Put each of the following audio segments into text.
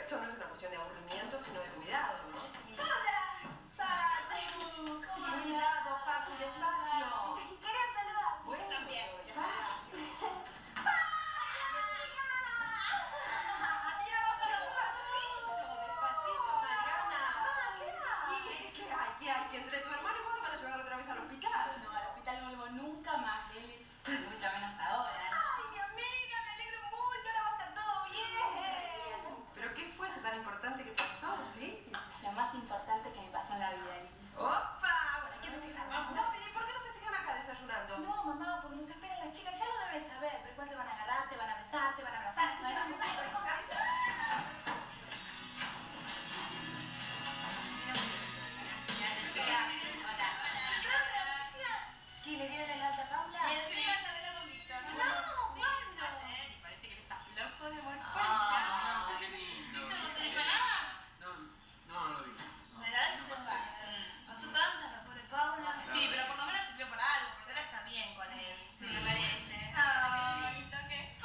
esto no es una cuestión de aburrimiento, sino de cuidado, ¿no? ¡Hola! ¡Paco! ¿Cómo andás? Cuidado, Paco, despacio. ¿Querés saludar? Bueno, también. despacio. Despacito, Mariana. ¿Qué hay? ¿Que entre tu hermano y vos lo van a llevar otra vez al hospital? No, al hospital no vuelvo nunca más, Lili. Mucha menos ahora, ¿no? ¡Ay, mi amiga! Me alegro mucho, ahora va a estar todo bien. ¿Pero qué fue eso tan importante que pasó, sí? Lo más importante que me pasó en la vida, Lili. ¡Opa! Bueno, hay que festejar, vamos. No, ¿y por qué no festejan acá desayunando? No, mamá, porque nos esperan las chicas, ya lo debes saber. Pero igual te van a agarrar, te van a besar, te van a abrazar. Así que vamos a ¿qué, le dieron el alta a Paula? Y encima está de lado Víctor. No, ¿cuándo? Ayer, y parece que él está loco de amor por Ah. ella. Qué lindo. ¿Víctor no te dijo nada? No lo vi. ¿Verdad? No pasé. Pasó tanta, la pobre Paula. Sí, pero por lo menos sirvió para algo, porque ahora está bien con él. Se lo merece. Ay, qué lindo que...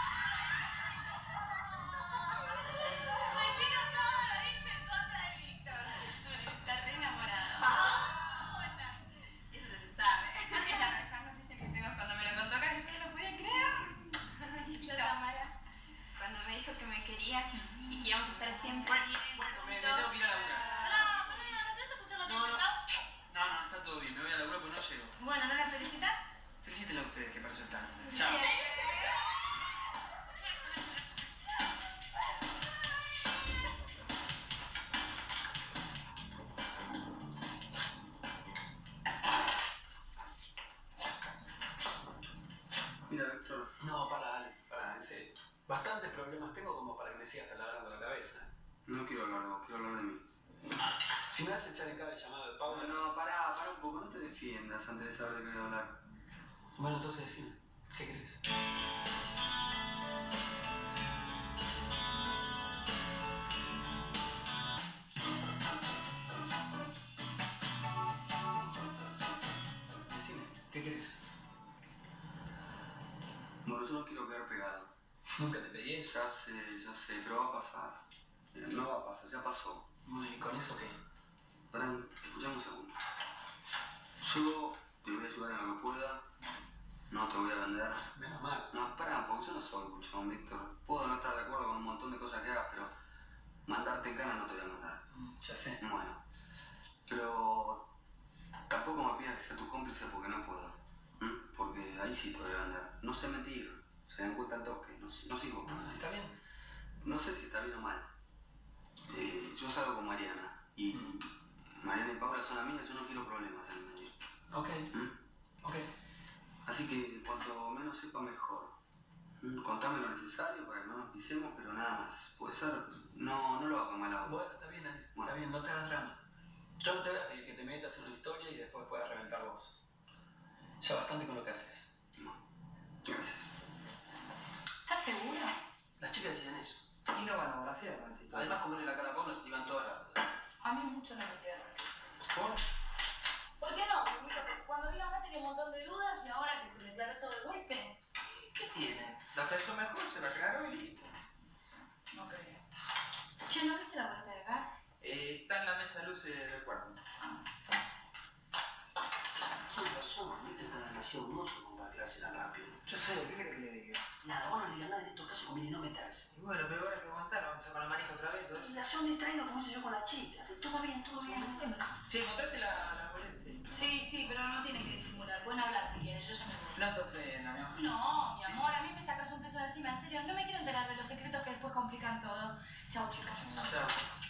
Retiro todo lo dicho en contra de Víctor. Está re enamorado. ¿Cómo está? Eso no se sabe. Es la mejor noticia que tengo cuando me lo contó, que yo no lo podía creer. Yo, Tamara, Cuando me dijo que me quería y que íbamos a estar siempre bien juntos. Me tengo que ir a laburar. ¿No querés escuchar lo que No, dice Pau? No, está todo bien. Me voy a laburar porque no llego. Bueno, ¿no la felicitas? Felicítenla a ustedes, que para eso están. Chao. Mira, Víctor. No, para, en serio. Bastantes problemas tengo como para que me sigas taladrando la cabeza. No quiero hablar de vos, quiero hablar de mí. Si me vas a echar en cara el llamado de Paula... No, pará un poco, no te defiendas antes de saber de qué voy a hablar. Bueno, entonces decime, ¿qué crees? Decime, ¿qué crees? Bueno, yo no quiero quedar pegado. Nunca te pedí eso. Ya sé, pero va a pasar. Mira, no va a pasar, ya pasó. ¿Y con eso qué? Pará, escuchame un segundo. Yo te voy a ayudar en lo que pueda. No te voy a vender. Menos mal. No, pará, porque yo no soy buchón, Víctor. Puedo no estar de acuerdo con un montón de cosas que hagas, pero mandarte en cana no te voy a mandar. Ya sé. Bueno. Pero tampoco me pidas que sea tu cómplice porque no puedo. Porque ahí sí te voy a vender. No sé mentir. Se dan cuenta al toque. No sigo. Está bien. No sé si está bien o mal. Yo salgo con Mariana. Y Mariana y Paula son amigas. Yo no quiero problemas en el medio. Ok. Ok. Así que cuanto menos sepa, mejor. Contame lo necesario para que no nos pisemos, pero nada más. Puede ser. No lo hago con mala onda. Bueno, está bien, Ale. Está bien, no te hagas drama. Yo no te voy a pedir que te metas en una historia y después puedas reventar vos. Ya bastante con lo que haces. Gracias. ¿Estás seguro? Las chicas decían eso. Y no van a bracear con esa historia. Además, comerle la cara a Paula se te iban todas las... A mí mucho no me cierra. ¿Por? ¿Por qué no? Porque cuando vino acá tenía un montón de dudas y ahora que se me aclaró todo de golpe. ¿Qué tiene? La pensó mejor, se la aclaró y listo. No creo. Che, ¿no viste la boleta de gas? Está en la mesa de luces del cuarto. Tiene razón, Víctor está demasiado mozo como para aclararse tan rápido. Yo sé, ¿qué querés que le diga? Nada, vos no digas nada en estos casos, conviene no meterse. Y bueno, pero ahora hay que aguantar, vamos a sacar la manija otra vez, entonces. Y hacer un distraído como hice yo con la chica. Todo bien, todo bien. Che, ¿encontraste la boleta? Sí, pero no tiene que disimular. Pueden hablar si quieren, yo ya me voy. No te ofendas, mi amor. No, mi amor, a mí me sacas un peso de encima, en serio. No me quiero enterar de los secretos que después complican todo. Chau, chicos. Chao.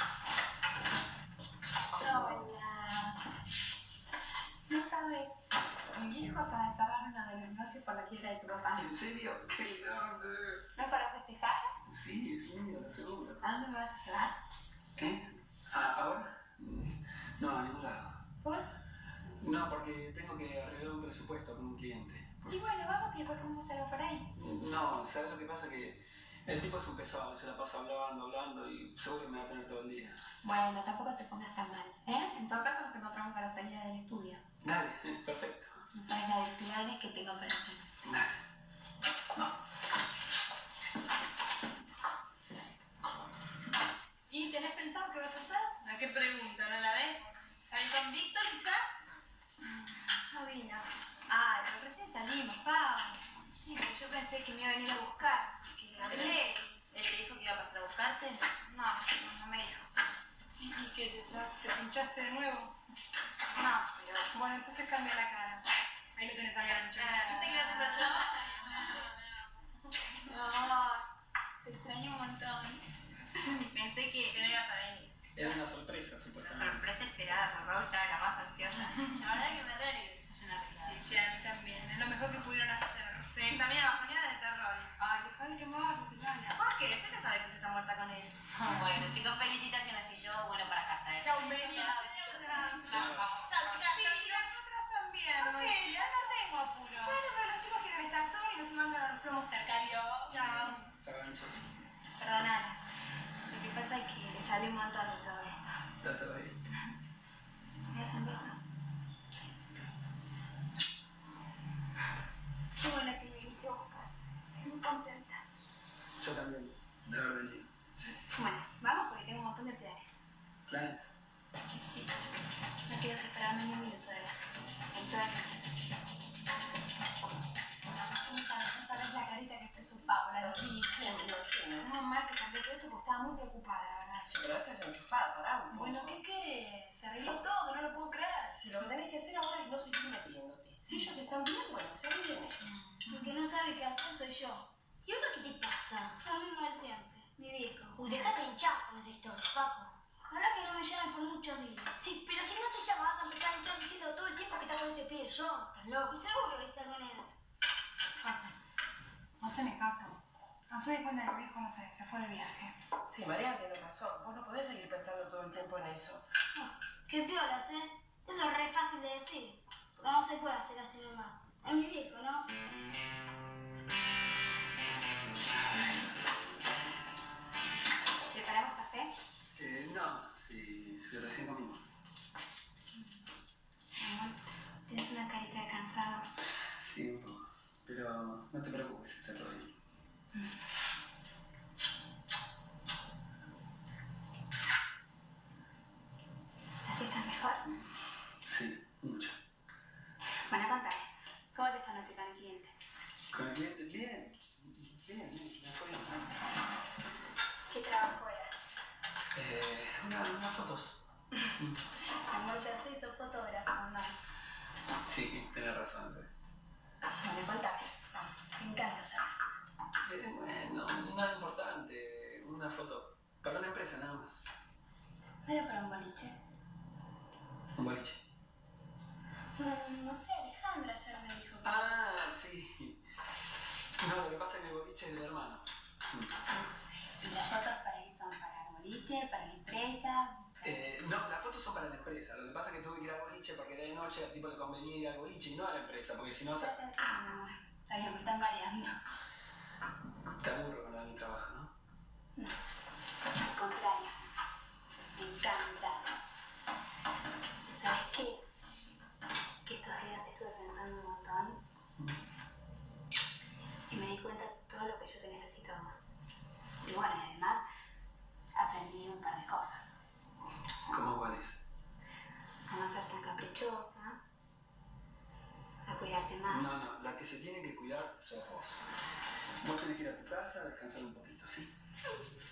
Hola. No sabes, mi viejo acaba de cerrar uno de los negocios por la quiebra de tu papá. ¿En serio? ¡Qué grande! ¿No es para festejar? Sí, lo seguro. ¿A dónde me vas a llevar? ¿Eh? ¿Ahora? No, a ningún lado. ¿Por? No, porque tengo que arreglar un presupuesto con un cliente. Y bueno, vamos y después comemos algo por ahí. No, ¿sabes lo que pasa? Que el tipo es un pesado, se la pasa hablando y seguro que me va a tener todo el día. Bueno, tampoco te pongas tan mal, ¿eh? En todo caso nos encontramos a la salida del estudio. Dale, perfecto. No sabes la de planes que tengo para ti. Dale. No. ¿Qué pregunta? ¿No la ves? ¿Ahí con Víctor, quizás? No vino. Ah, pero recién salimos, pa. Sí, pero yo pensé que me iba a venir a buscar. Que se hablé. ¿Él te dijo que iba a pasar a buscarte? No me dijo. ¿Y qué? ¿Te pinchaste de nuevo? No, pero... Bueno, entonces cambia la cara. Ahí lo tenés a gancho. ¿Viste que no te pasó? No, te extraño un montón. Pensé que no ibas a venir. Era una sorpresa, Una supuestamente. sorpresa esperada, por Raúl estaba la más ansiosa. La verdad que me alegro que te hayan arreglado. Sí, a mí también. Es lo mejor que pudieron hacer. Sí, también a bajoneada de terror. Ay, dejá de quemar, Silvana. ¿Por qué? Ella sabe que ella está muerta con él. Bueno, chicos, felicitaciones. Y yo, bueno, para casa, ¿eh? Chao, Meli. Chao, vamos. Chao, chicas. Sí, nosotras también, Ok, Lucia. yo no tengo apuro. Bueno, pero los chicos quieren estar solos y nos mandan a los promos cerca. Adiós. Chao. Chao, ganchos. Perdonalas. Lo que pasa es que le sale un montón de todo esto. Está todo bien. ¿Me das un beso? Qué bueno que me viniste a buscar. Estoy muy contenta. Yo también, de haber venido. Sí. Bueno, vamos porque tengo un montón de planes. ¿Planes? Sí. No quiero separarme ni un minuto de las. En toda no sabes la carita que puso Paula. Sí, me imagino. Menos mal que saqué todo esto porque estaba muy preocupada, la verdad. Sí, pero estás enchufada, pará un poco. Bueno, ¿qué querés? Se arregló todo, no lo puedo creer. Si lo que tenés que hacer ahora es no seguir metiéndote. Si ellos están bien, bueno, se bien ellos. Lo que no sabe qué hacer soy yo. ¿Y ahora qué te pasa? Lo mismo de siempre, mi viejo. Uy, déjate hinchar con esa historia, Paco. Ojalá que no me llamen por muchos días. Sí, pero si no te llamas vas a empezar a hinchar diciendo todo el tiempo que estás con ese pibe. Yo, estás loco. Y seguro que estás con él. Paco, haceme caso. Hacé de cuenta que el viejo, no sé, se fue de viaje. Sí, María tiene razón. Vos no podés seguir pensando todo el tiempo en eso. Qué piolas, ¿eh? Eso es re fácil de decir. Porque no se puede hacer así nomás. Es mi viejo, ¿no? ¿Preparamos café? No, si recién comimos. Amor, tienes una carita de cansado. Sí, un poco. Pero no te preocupes, está todo bien. ¿Así estás mejor? Sí, mucho. Bueno, contame. ¿Cómo te fue anoche con el cliente? ¿Con el cliente? Bien. Bien, me fue bien. ¿Qué trabajo era? Unas fotos. Amor, ya sé, sos fotógrafo, ¿no? Sí, tenés razón. Sí. Bueno, contame. Vamos, me encanta saber. Bueno, nada importante. Una foto para una empresa, nada más. ¿No era para un boliche? Un boliche. No sé, Alejandra ayer me dijo que... Ah, sí. No, lo que pasa es que el boliche es del hermano. ¿Y las fotos para qué son? ¿Para el boliche? ¿Para la empresa? No, las fotos son para la empresa. Lo que pasa es que tuve que ir al boliche porque era de noche, al tipo le convenía ir al boliche y no a la empresa, porque si no se... Amor, está bien, me están variando. Te aburro con lo de mi trabajo, ¿no? No, al contrario. Me encanta. ¿Sabes qué? Que estos días estuve pensando un montón y me di cuenta de todo lo que yo te necesito más. Y bueno, y además aprendí un par de cosas. ¿Cómo cuál es? A no ser tan caprichosa, a cuidarte más. No, la que se tiene que cuidar sos vos. Vos tenés que ir a tu casa a descansar un poquito, ¿sí?